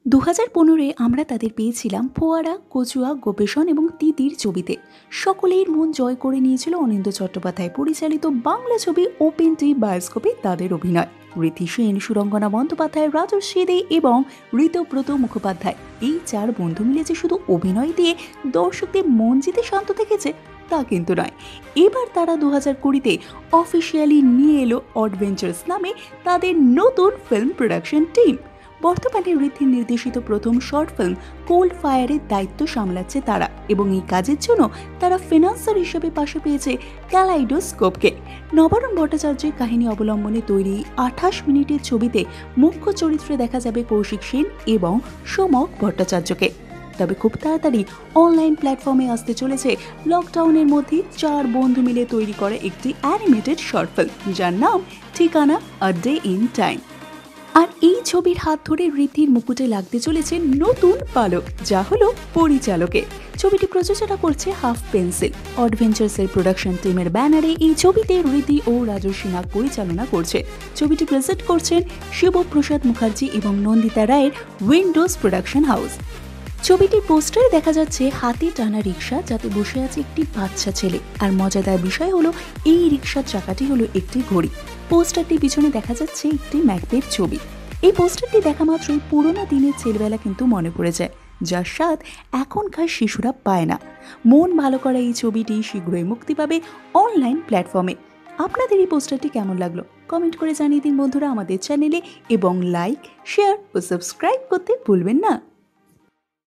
২০১৫-এ আমরা তাদের পেয়েছিলাম ফোয়ারা, কচুয়া, গোপেষণ এবং তিতির ছবিতে। সকলের মন জয় করে নিয়েছিল অনিন্দ্য চট্টোপাধ্যায় পরিচালিত বাংলা ছবি ওপেন টি বায়োস্কোপে তাদের অভিনয়। রীতি সেন, সুরঙ্গনা বন্দ্যোপাধ্যায়, রাজশ্রী দে এবং ঋতব্রত মুখোপাধ্যায় এই চার বন্ধু মিলে যে শুধু অভিনয় দিয়ে দর্শকদের মন জিতে শান্ত থেকেছে তা কিন্তু নয়। এবার তারা 2020-তে অফিসিয়ালি নিয়ে এলো অ্যাডভেঞ্চার্স নামে তাদের নতুন ফিল্ম প্রোডাকশন টিম। বর্তমানে ঋদ্ধির নির্দেশিত প্রথম শর্ট ফিল্ম কোল্ড ফায়ারের দায়িত্ব সামলাচ্ছে তারা, এবং এই কাজের জন্য তারা ফিনান্সার হিসেবে পাশে পেয়েছে ক্যালাইডোস্কোপকে। নবারুণ ভট্টাচার্যের কাহিনী অবলম্বনে তৈরি 28 মিনিটের ছবিতে মুখ্য চরিত্রে দেখা যাবে কৌশিক সেন এবং সোমক ভট্টাচার্যকে। তবে খুব তাড়াতাড়ি অনলাইন প্ল্যাটফর্মে আসতে চলেছে লকডাউনের মধ্যে চার বন্ধু মিলে তৈরি করা একটি অ্যানিমেটেড শর্ট ফিল্ম, যার নাম ঠিকানা আ ডে ইন টাইম। আর এই ছবির হাত ধরে ঋদ্ধির মুকুটে লাগতে চলেছে নতুন পালক, যা হলো পরিচালকে। ছবিটি প্রযোজনা করছে হাফ পেন্সিল। অ্যাডভেঞ্চার্সের প্রোডাকশন টিমের ব্যানারে এই ছবিতে ঋদ্ধি ও রাজস্বী নাগ পরিচালনা করছে। ছবিটি প্রেজেন্ট করছেন শিবপ্রসাদ মুখার্জি এবং নন্দিতা রায়ের উইন্ডোজ প্রোডাকশন হাউস। ছবিটির পোস্টারে দেখা যাচ্ছে হাতে টানা রিক্সা, যাতে বসে আছে একটি বাচ্চা ছেলে। আর মজাদার বিষয় হলো এই রিক্সার চাকাটি হলো একটি ঘড়ি। পোস্টারটির পিছনে দেখা যাচ্ছে একটি ম্যাপের ছবি। এই পোস্টারটি দেখা মাত্রই পুরোনো দিনের ছেলেবেলা কিন্তু মনে পড়ে যায়, যার স্বাদ এখনকার শিশুরা পায় না। মন ভালো করা এই ছবিটি শীঘ্রই মুক্তি পাবে অনলাইন প্ল্যাটফর্মে। আপনাদের এই পোস্টারটি কেমন লাগলো কমেন্ট করে জানিয়ে দিন বন্ধুরা আমাদের চ্যানেলে, এবং লাইক, শেয়ার ও সাবস্ক্রাইব করতে ভুলবেন না।